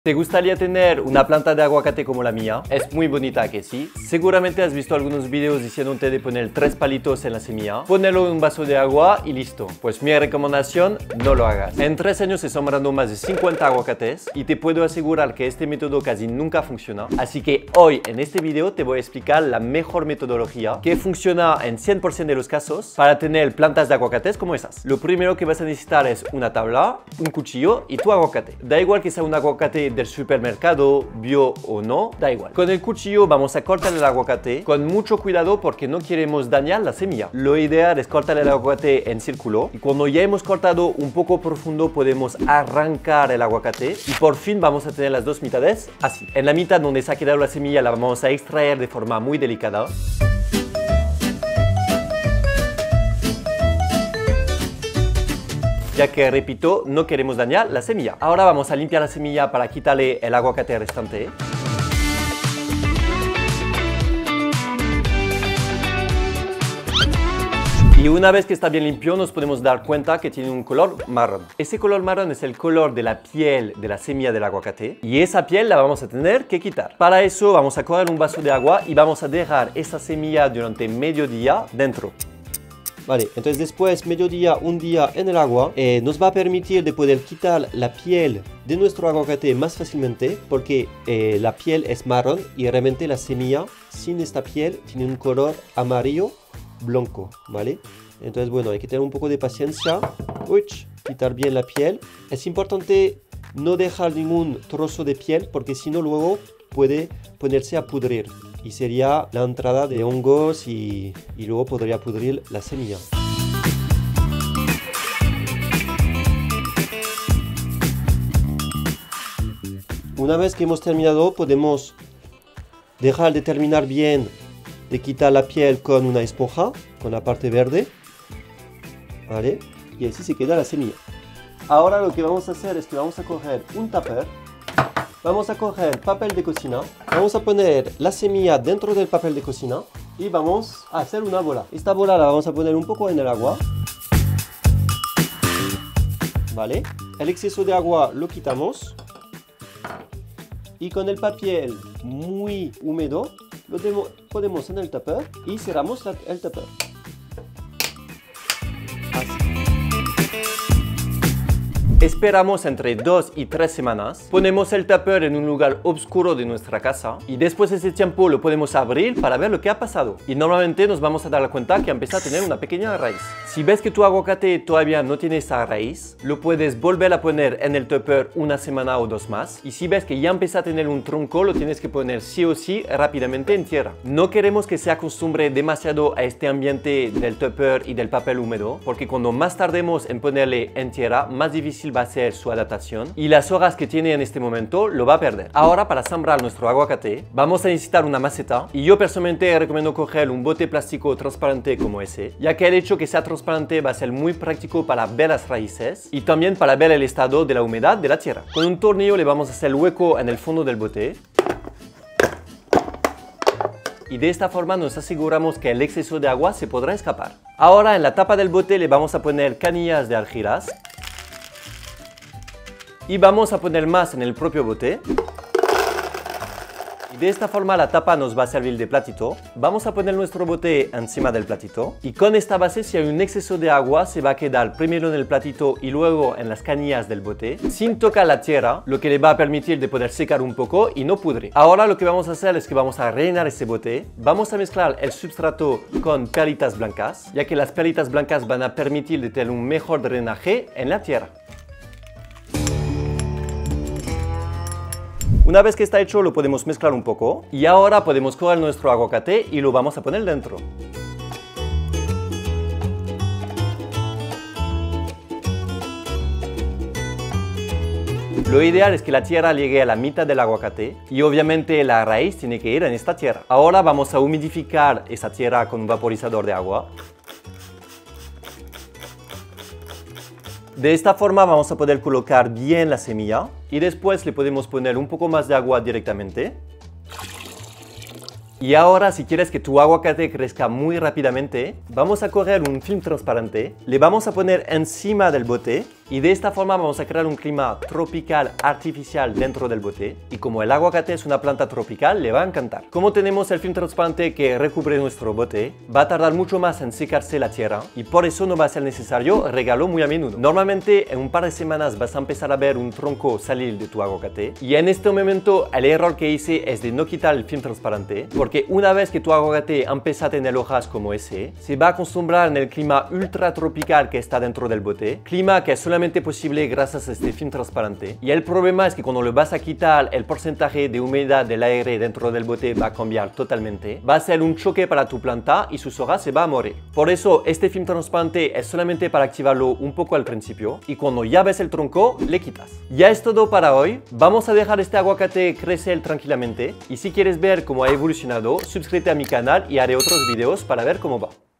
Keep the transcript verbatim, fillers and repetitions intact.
¿Te gustaría tener una planta de aguacate como la mía? Es muy bonita, ¿que sí? Seguramente has visto algunos videos diciéndote de poner tres palitos en la semilla, ponerlo en un vaso de agua y listo. Pues mi recomendación, no lo hagas. En tres años se sembrando más de cincuenta aguacates y te puedo asegurar que este método casi nunca funciona. Así que hoy en este video te voy a explicar la mejor metodología que funciona en cien por ciento de los casos para tener plantas de aguacates como esas. Lo primero que vas a necesitar es una tabla, un cuchillo y tu aguacate. Da igual que sea un aguacate del supermercado, bio o no, da igual. Con el cuchillo vamos a cortar el aguacate con mucho cuidado porque no queremos dañar la semilla. Lo ideal es cortar el aguacate en círculo y cuando ya hemos cortado un poco profundo podemos arrancar el aguacate y por fin vamos a tener las dos mitades así. En la mitad donde se ha quedado la semilla la vamos a extraer de forma muy delicada. Ya que, repito, no queremos dañar la semilla. Ahora vamos a limpiar la semilla para quitarle el aguacate restante. Y una vez que está bien limpio nos podemos dar cuenta que tiene un color marrón. Ese color marrón es el color de la piel de la semilla del aguacate y esa piel la vamos a tener que quitar. Para eso vamos a coger un vaso de agua y vamos a dejar esa semilla durante medio día dentro. Vale, entonces después, mediodía, un día en el agua, eh, nos va a permitir de poder quitar la piel de nuestro aguacate más fácilmente porque eh, la piel es marrón y realmente la semilla sin esta piel tiene un color amarillo blanco, ¿vale? Entonces, bueno, hay que tener un poco de paciencia. Uy, quitar bien la piel. Es importante no dejar ningún trozo de piel porque si no luego puede ponerse a pudrir y sería la entrada de hongos y, y luego podría pudrir la semilla. Una vez que hemos terminado podemos dejar de terminar bien de quitar la piel con una esponja, con la parte verde, ¿vale? Y así se queda la semilla. Ahora lo que vamos a hacer es que vamos a coger un tupper. Vamos a coger papel de cocina, vamos a poner la semilla dentro del papel de cocina y vamos a hacer una bola. Esta bola la vamos a poner un poco en el agua. Vale, el exceso de agua lo quitamos y con el papel muy húmedo lo ponemos en el tupper y cerramos la, el tupper. Así. Esperamos entre dos y tres semanas, ponemos el tupper en un lugar oscuro de nuestra casa y después de ese tiempo lo podemos abrir para ver lo que ha pasado. Y normalmente nos vamos a dar cuenta que empieza a tener una pequeña raíz. Si ves que tu aguacate todavía no tiene esa raíz, lo puedes volver a poner en el tupper una semana o dos más. Y si ves que ya empieza a tener un tronco, lo tienes que poner sí o sí rápidamente en tierra. No queremos que se acostumbre demasiado a este ambiente del tupper y del papel húmedo, porque cuando más tardemos en ponerle en tierra, más difícil va a ser su adaptación y las hojas que tiene en este momento lo va a perder. Ahora, para sembrar nuestro aguacate vamos a necesitar una maceta y yo personalmente recomiendo coger un bote plástico transparente como ese, ya que el hecho que sea transparente va a ser muy práctico para ver las raíces y también para ver el estado de la humedad de la tierra. Con un tornillo le vamos a hacer el hueco en el fondo del bote y de esta forma nos aseguramos que el exceso de agua se podrá escapar. Ahora en la tapa del bote le vamos a poner canillas de argilas y vamos a poner más en el propio bote. Y de esta forma la tapa nos va a servir de platito. Vamos a poner nuestro bote encima del platito. Y con esta base, si hay un exceso de agua, se va a quedar primero en el platito y luego en las canillas del bote, sin tocar la tierra, lo que le va a permitir de poder secar un poco y no pudrir. Ahora lo que vamos a hacer es que vamos a rellenar ese bote. Vamos a mezclar el substrato con perlitas blancas, ya que las perlitas blancas van a permitir de tener un mejor drenaje en la tierra. Una vez que está hecho lo podemos mezclar un poco y ahora podemos coger nuestro aguacate y lo vamos a poner dentro. Lo ideal es que la tierra llegue a la mitad del aguacate y obviamente la raíz tiene que ir en esta tierra. Ahora vamos a humidificar esa tierra con un vaporizador de agua. De esta forma vamos a poder colocar bien la semilla y después le podemos poner un poco más de agua directamente. Y ahora, si quieres que tu aguacate crezca muy rápidamente, vamos a coger un film transparente, le vamos a poner encima del bote Y de esta forma vamos a crear un clima tropical artificial dentro del bote. Y como el aguacate es una planta tropical, le va a encantar. Como tenemos el film transparente que recubre nuestro bote, va a tardar mucho más en secarse la tierra y por eso no va a ser necesario regarlo muy a menudo. Normalmente en un par de semanas vas a empezar a ver un tronco salir de tu aguacate y en este momento el error que hice es de no quitar el film transparente, porque una vez que tu aguacate empieza a tener hojas como ese, se va a acostumbrar en el clima ultra tropical que está dentro del bote, clima que es solamente posible gracias a este film transparente. Y el problema es que cuando lo vas a quitar, el porcentaje de humedad del aire dentro del bote va a cambiar totalmente, va a ser un choque para tu planta y sus hojas se va a morir. Por eso este film transparente es solamente para activarlo un poco al principio y cuando ya ves el tronco, le quitas. Ya es todo para hoy. Vamos a dejar este aguacate crecer tranquilamente y si quieres ver cómo ha evolucionado, suscríbete a mi canal y haré otros videos para ver cómo va.